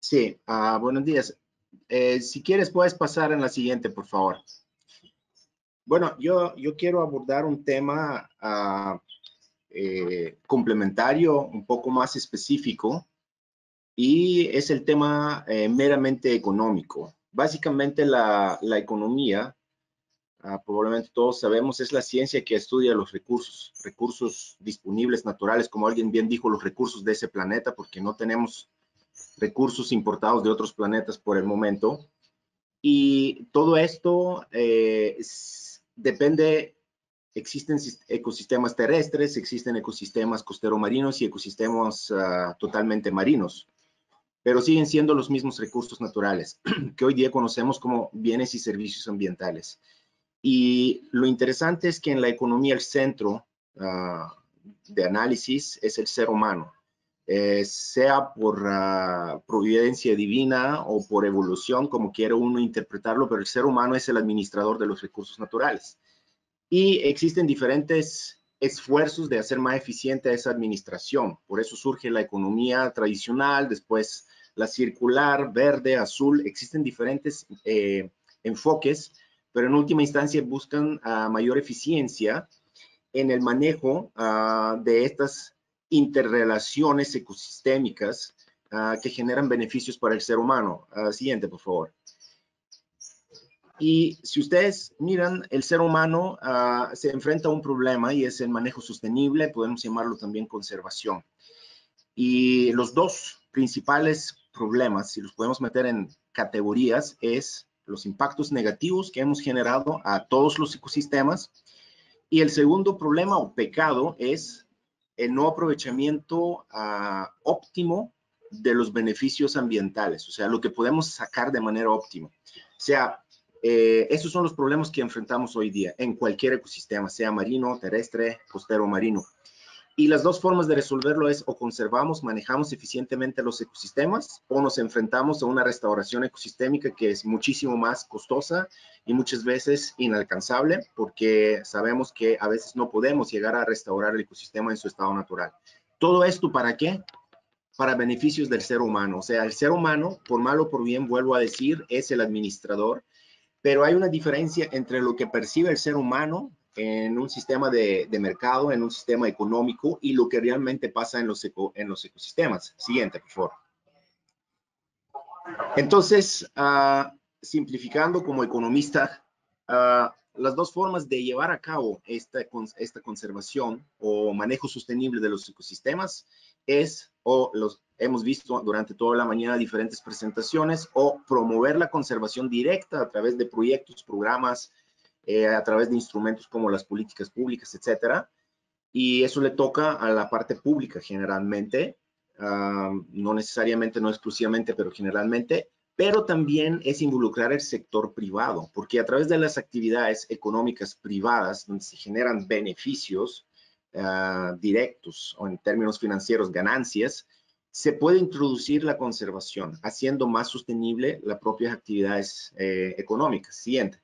Sí, buenos días. Si quieres, puedes pasar en la siguiente, por favor. Bueno, yo quiero abordar un tema complementario, un poco más específico, y es el tema meramente económico. Básicamente la economía, probablemente todos sabemos, es la ciencia que estudia los recursos disponibles naturales, como alguien bien dijo, los recursos de ese planeta, porque no tenemos recursos importados de otros planetas por el momento. Y todo esto depende, existen ecosistemas terrestres, existen ecosistemas costero-marinos y ecosistemas totalmente marinos, pero siguen siendo los mismos recursos naturales que hoy día conocemos como bienes y servicios ambientales. Y lo interesante es que en la economía el centro de análisis es el ser humano. Sea por providencia divina o por evolución, como quiera uno interpretarlo, pero el ser humano es el administrador de los recursos naturales. Y existen diferentes esfuerzos de hacer más eficiente esa administración. Por eso surge la economía tradicional, después la circular, verde, azul. Existen diferentes enfoques, pero en última instancia buscan mayor eficiencia en el manejo de estas interrelaciones ecosistémicas que generan beneficios para el ser humano. Siguiente, por favor. Y si ustedes miran, el ser humano se enfrenta a un problema y es el manejo sostenible, podemos llamarlo también conservación. Y los dos principales problemas, si los podemos meter en categorías, es los impactos negativos que hemos generado a todos los ecosistemas. Y el segundo problema o pecado es el no aprovechamiento óptimo de los beneficios ambientales, o sea, lo que podemos sacar de manera óptima. O sea, esos son los problemas que enfrentamos hoy día en cualquier ecosistema, sea marino, terrestre, costero, marino. Y las dos formas de resolverlo es o conservamos, manejamos eficientemente los ecosistemas o nos enfrentamos a una restauración ecosistémica que es muchísimo más costosa y muchas veces inalcanzable porque sabemos que a veces no podemos llegar a restaurar el ecosistema en su estado natural. ¿Todo esto para qué? Para beneficios del ser humano. O sea, el ser humano, por mal o por bien, vuelvo a decir, es el administrador, pero hay una diferencia entre lo que percibe el ser humano en un sistema de mercado, en un sistema económico y lo que realmente pasa en los ecosistemas. Siguiente, por favor. Entonces, simplificando como economista, las dos formas de llevar a cabo esta conservación o manejo sostenible de los ecosistemas es, hemos visto durante toda la mañana diferentes presentaciones, o promover la conservación directa a través de proyectos, programas, a través de instrumentos como las políticas públicas, etcétera. Y eso le toca a la parte pública generalmente, no necesariamente, no exclusivamente, pero generalmente, pero también es involucrar el sector privado, porque a través de las actividades económicas privadas, donde se generan beneficios directos o en términos financieros, ganancias, se puede introducir la conservación, haciendo más sostenible las propias actividades económicas. Siguiente.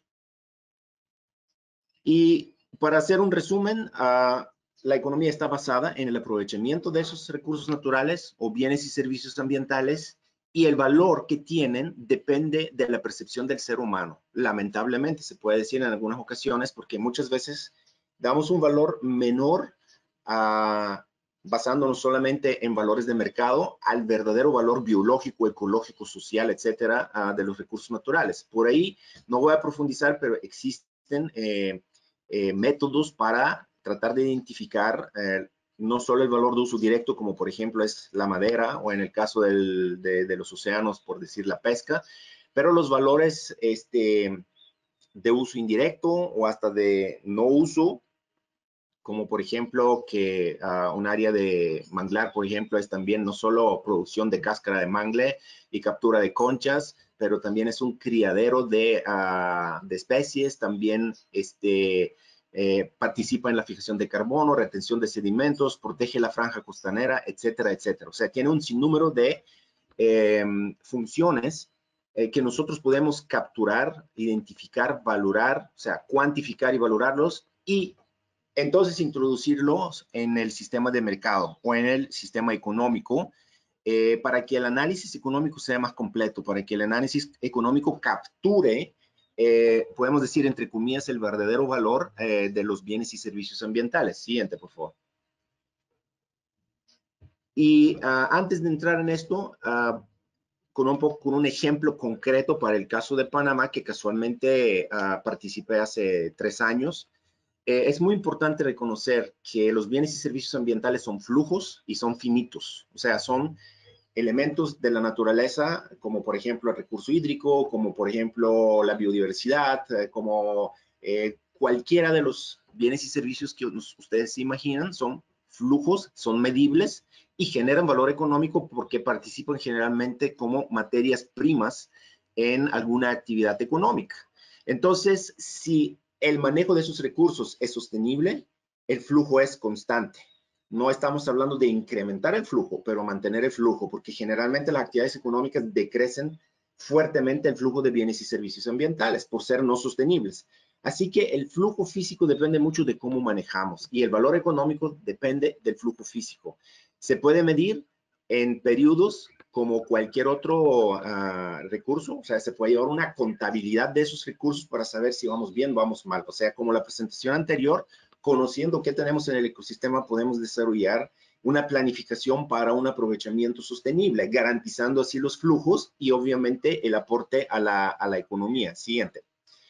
Y para hacer un resumen, la economía está basada en el aprovechamiento de esos recursos naturales o bienes y servicios ambientales, y el valor que tienen depende de la percepción del ser humano. Lamentablemente, se puede decir en algunas ocasiones, porque muchas veces damos un valor menor basándonos solamente en valores de mercado al verdadero valor biológico, ecológico, social, etcétera, de los recursos naturales. Por ahí no voy a profundizar, pero existen métodos para tratar de identificar no solo el valor de uso directo, como por ejemplo es la madera, o en el caso de los océanos, por decir la pesca, pero los valores de uso indirecto o hasta de no uso, como por ejemplo que un área de manglar, por ejemplo, es también no solo producción de cáscara de mangle y captura de conchas, pero también es un criadero de especies, también participa en la fijación de carbono, retención de sedimentos, protege la franja costanera, etcétera, etcétera. O sea, tiene un sinnúmero de funciones que nosotros podemos capturar, identificar, valorar, o sea, cuantificar y valorarlos, y entonces introducirlos en el sistema de mercado o en el sistema económico para que el análisis económico sea más completo, para que el análisis económico capture, podemos decir, entre comillas, el verdadero valor de los bienes y servicios ambientales. Siguiente, por favor. Y antes de entrar en esto, con un ejemplo concreto para el caso de Panamá, que casualmente participé hace 3 años, es muy importante reconocer que los bienes y servicios ambientales son flujos y son finitos, o sea, son elementos de la naturaleza, como por ejemplo el recurso hídrico, como por ejemplo la biodiversidad, como cualquiera de los bienes y servicios que ustedes se imaginan, son flujos, son medibles y generan valor económico porque participan generalmente como materias primas en alguna actividad económica. Entonces, si el manejo de esos recursos es sostenible, el flujo es constante. No estamos hablando de incrementar el flujo, pero mantener el flujo, porque generalmente las actividades económicas decrecen fuertemente el flujo de bienes y servicios ambientales por ser no sostenibles. Así que el flujo físico depende mucho de cómo manejamos y el valor económico depende del flujo físico. Se puede medir en periodos como cualquier otro recurso, o sea, se puede llevar una contabilidad de esos recursos para saber si vamos bien o vamos mal. O sea, como la presentación anterior, conociendo qué tenemos en el ecosistema, podemos desarrollar una planificación para un aprovechamiento sostenible, garantizando así los flujos y obviamente el aporte a la economía. Siguiente.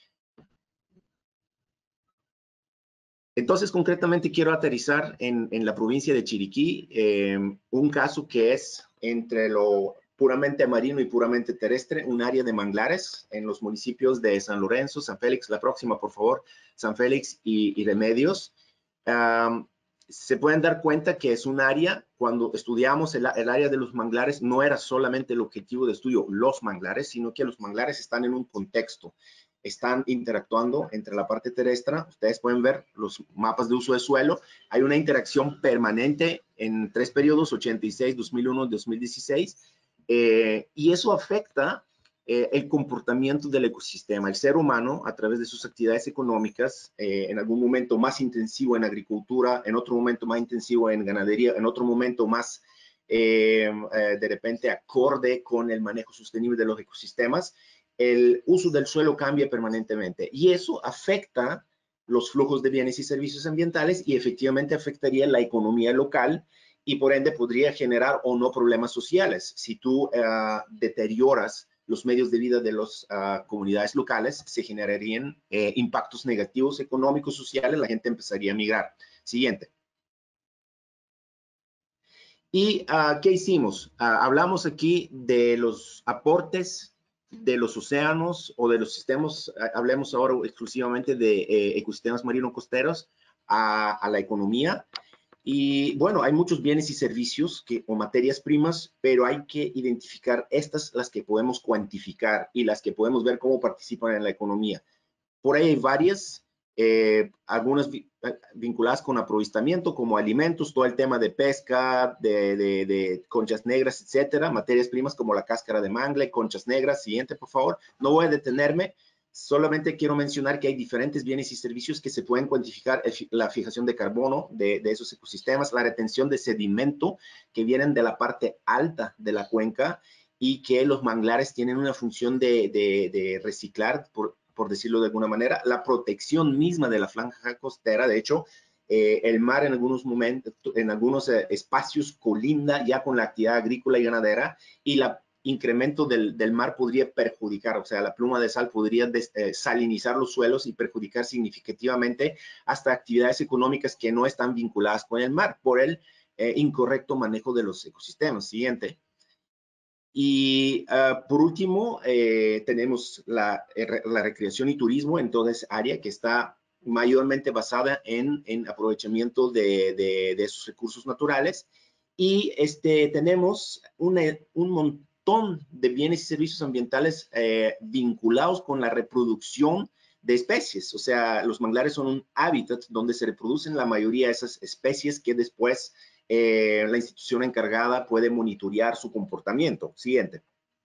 Entonces, concretamente quiero aterrizar en la provincia de Chiriquí, un caso que es entre lo puramente marino y puramente terrestre, un área de manglares en los municipios de San Lorenzo, San Félix, la próxima, por favor, San Félix y Remedios. Se pueden dar cuenta que es un área, cuando estudiamos el área de los manglares, no era solamente el objetivo de estudio los manglares, sino que los manglares están en un contexto, están interactuando entre la parte terrestre. Ustedes pueden ver los mapas de uso de suelo. Hay una interacción permanente en 3 periodos, 86, 2001, 2016, y eso afecta el comportamiento del ecosistema. El ser humano, a través de sus actividades económicas, en algún momento más intensivo en agricultura, en otro momento más intensivo en ganadería, en otro momento más de repente acorde con el manejo sostenible de los ecosistemas, el uso del suelo cambia permanentemente y eso afecta los flujos de bienes y servicios ambientales y efectivamente afectaría la economía local y por ende podría generar o no problemas sociales. Si tú deterioras los medios de vida de las comunidades locales, se generarían impactos negativos económicos, sociales, la gente empezaría a migrar. Siguiente. ¿Y qué hicimos? Hablamos aquí de los aportes de los océanos o de los sistemas, hablemos ahora exclusivamente de ecosistemas marino-costeros a la economía. Y bueno, hay muchos bienes y servicios o materias primas, pero hay que identificar estas, las que podemos cuantificar y las que podemos ver cómo participan en la economía. Por ahí hay varias, algunas vinculadas con aprovechamiento, como alimentos, todo el tema de pesca, de conchas negras, etcétera, materias primas como la cáscara de mangle, conchas negras. Siguiente, por favor. No voy a detenerme, solamente quiero mencionar que hay diferentes bienes y servicios que se pueden cuantificar: la fijación de carbono de esos ecosistemas, la retención de sedimento que vienen de la parte alta de la cuenca y que los manglares tienen una función de reciclar, por decirlo de alguna manera, la protección misma de la franja costera. De hecho, el mar en algunos momentos, en algunos espacios colinda ya con la actividad agrícola y ganadera, y el incremento del mar podría perjudicar, o sea, la pluma de sal podría salinizar los suelos y perjudicar significativamente hasta actividades económicas que no están vinculadas con el mar por el incorrecto manejo de los ecosistemas. Siguiente. Y por último, tenemos la recreación y turismo en toda esa área que está mayormente basada en aprovechamiento de esos recursos naturales. Y tenemos un montón de bienes y servicios ambientales vinculados con la reproducción de especies. O sea, los manglares son un hábitat donde se reproducen la mayoría de esas especies que después la institución encargada puede monitorear su comportamiento. Siguiente.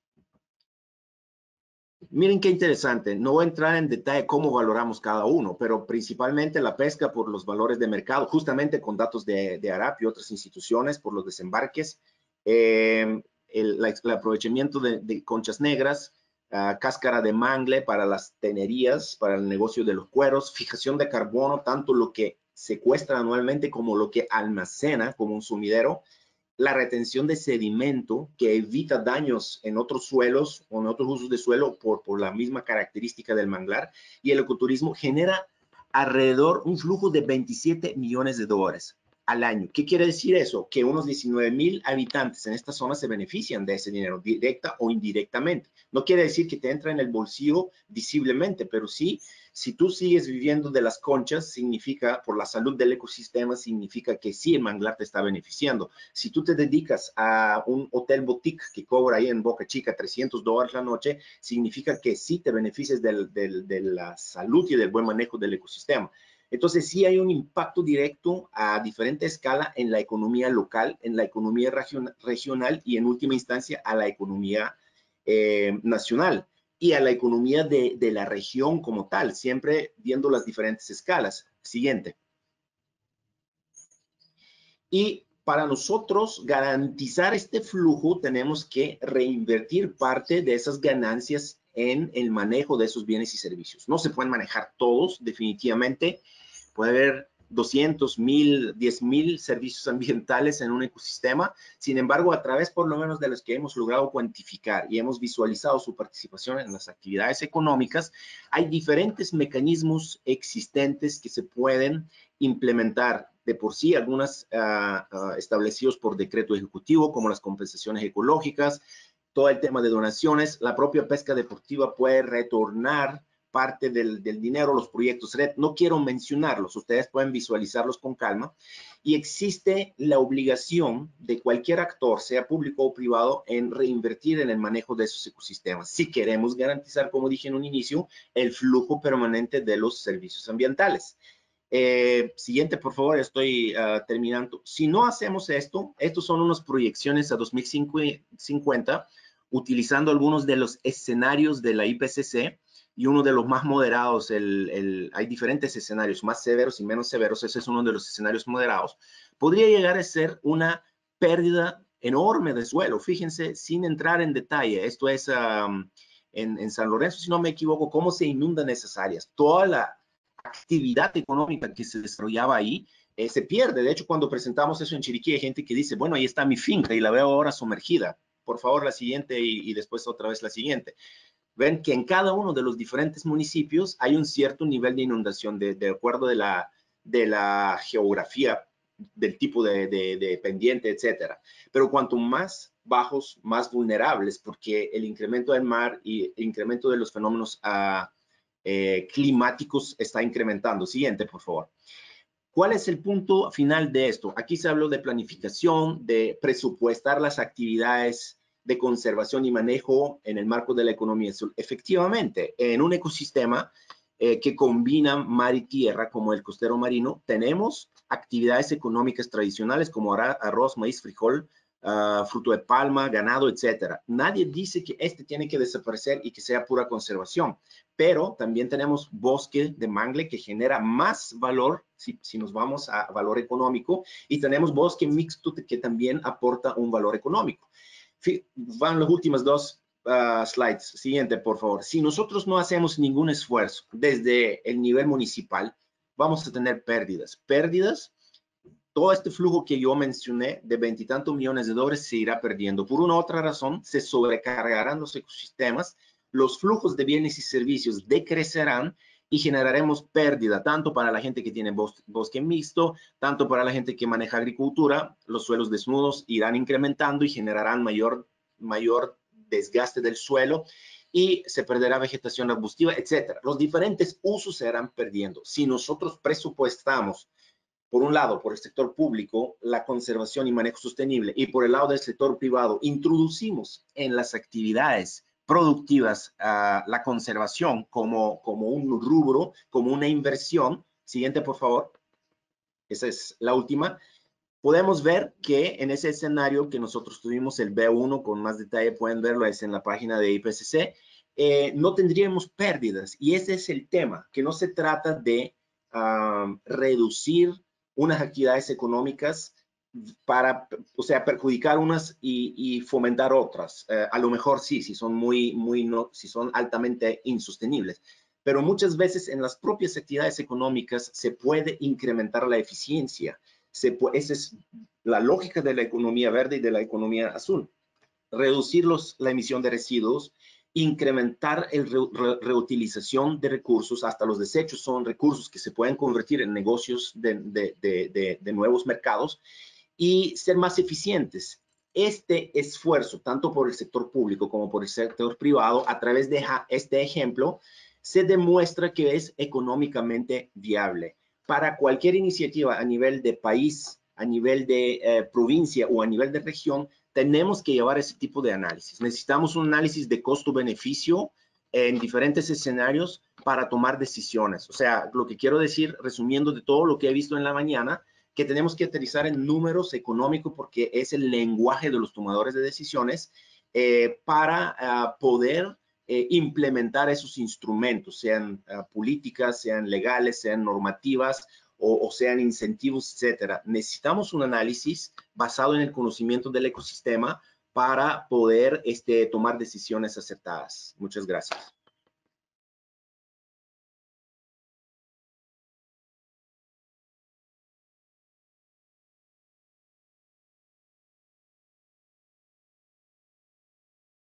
Miren qué interesante. No voy a entrar en detalle cómo valoramos cada uno, pero principalmente la pesca por los valores de mercado, justamente con datos de ARAP y otras instituciones por los desembarques. el aprovechamiento de conchas negras, cáscara de mangle para las tenerías, para el negocio de los cueros, fijación de carbono, tanto lo que secuestra anualmente como lo que almacena como un sumidero, la retención de sedimento que evita daños en otros suelos o en otros usos de suelo por la misma característica del manglar, y el ecoturismo genera alrededor un flujo de 27 millones de dólares al año. ¿Qué quiere decir eso? Que unos 19,000 habitantes en esta zona se benefician de ese dinero, directa o indirectamente. No quiere decir que te entra en el bolsillo visiblemente, pero sí, si tú sigues viviendo de las conchas, significa, por la salud del ecosistema, significa que sí, el manglar te está beneficiando. Si tú te dedicas a un hotel boutique que cobra ahí en Boca Chica $300 la noche, significa que sí te beneficias de la salud y del buen manejo del ecosistema. Entonces, sí hay un impacto directo a diferente escala en la economía local, en la economía regional y en última instancia a la economía nacional y a la economía de la región como tal, siempre viendo las diferentes escalas. Siguiente. Y para nosotros garantizar este flujo, tenemos que reinvertir parte de esas ganancias en el manejo de esos bienes y servicios. No se pueden manejar todos, definitivamente. Puede haber 200, 1,000, 10,000 servicios ambientales en un ecosistema. Sin embargo, a través por lo menos de los que hemos logrado cuantificar y hemos visualizado su participación en las actividades económicas, hay diferentes mecanismos existentes que se pueden implementar. De por sí, algunas establecidos por decreto ejecutivo, como las compensaciones ecológicas, todo el tema de donaciones. La propia pesca deportiva puede retornar parte del dinero, los proyectos RED. No quiero mencionarlos, ustedes pueden visualizarlos con calma. Y existe la obligación de cualquier actor, sea público o privado, en reinvertir en el manejo de esos ecosistemas, si queremos garantizar, como dije en un inicio, el flujo permanente de los servicios ambientales. Siguiente, por favor, estoy terminando. Si no hacemos esto, estos son unas proyecciones a 2050, utilizando algunos de los escenarios de la IPCC, y uno de los más moderados, hay diferentes escenarios, más severos y menos severos, ese es uno de los escenarios moderados, podría llegar a ser una pérdida enorme de suelo. Fíjense, sin entrar en detalle, esto es en San Lorenzo, si no me equivoco, cómo se inundan esas áreas. Toda la actividad económica que se desarrollaba ahí se pierde. De hecho, cuando presentamos eso en Chiriquí, hay gente que dice, bueno, ahí está mi finca y la veo ahora sumergida. Por favor, la siguiente y después otra vez la siguiente. Ven que en cada uno de los diferentes municipios hay un cierto nivel de inundación de acuerdo de la geografía, del tipo de pendiente, etcétera. Pero cuanto más bajos, más vulnerables, porque el incremento del mar y el incremento de los fenómenos climáticos está incrementando. Siguiente, por favor. ¿Cuál es el punto final de esto? Aquí se habló de planificación, de presupuestar las actividades de conservación y manejo en el marco de la economía. Efectivamente, en un ecosistema que combina mar y tierra, como el costero marino, tenemos actividades económicas tradicionales como arroz, maíz, frijol, fruto de palma, ganado, etcétera. Nadie dice que este tiene que desaparecer y que sea pura conservación, pero también tenemos bosque de mangle que genera más valor si nos vamos a valor económico, y tenemos bosque mixto que también aporta un valor económico. Van las últimas dos slides. Siguiente, por favor. Si nosotros no hacemos ningún esfuerzo desde el nivel municipal, vamos a tener pérdidas. Todo este flujo que yo mencioné de 20 y tantos millones de dólares se irá perdiendo. Por una u otra razón, se sobrecargarán los ecosistemas, los flujos de bienes y servicios decrecerán y generaremos pérdida, tanto para la gente que tiene bosque mixto, tanto para la gente que maneja agricultura. Los suelos desnudos irán incrementando y generarán mayor desgaste del suelo y se perderá vegetación arbustiva, etcétera. Los diferentes usos se irán perdiendo. Si nosotros presupuestamos, por un lado, por el sector público, la conservación y manejo sostenible, y por el lado del sector privado, introducimos en las actividades productivas la conservación como un rubro, como una inversión. Siguiente, por favor. Esa es la última. Podemos ver que en ese escenario que nosotros tuvimos, el B1 con más detalle, pueden verlo, es en la página de IPCC, no tendríamos pérdidas. Y ese es el tema, que no se trata de reducir unas actividades económicas o sea, perjudicar unas y fomentar otras. A lo mejor sí, si son si son altamente insostenibles. Pero muchas veces en las propias actividades económicas se puede incrementar la eficiencia. Esa es la lógica de la economía verde y de la economía azul. Reducir la emisión de residuos, incrementar la reutilización de recursos, hasta los desechos son recursos que se pueden convertir en negocios de nuevos mercados, y ser más eficientes. Este esfuerzo, tanto por el sector público como por el sector privado, a través de este ejemplo, se demuestra que es económicamente viable. Para cualquier iniciativa a nivel de país, a nivel de provincia o a nivel de región, tenemos que llevar ese tipo de análisis. Necesitamos un análisis de costo-beneficio en diferentes escenarios para tomar decisiones. O sea, lo que quiero decir, resumiendo de todo lo que he visto en la mañana, que tenemos que aterrizar en números económicos porque es el lenguaje de los tomadores de decisiones para poder implementar esos instrumentos, sean políticas, sean legales, sean normativas o sean incentivos, etcétera. Necesitamos un análisis basado en el conocimiento del ecosistema para poder tomar decisiones acertadas. Muchas gracias.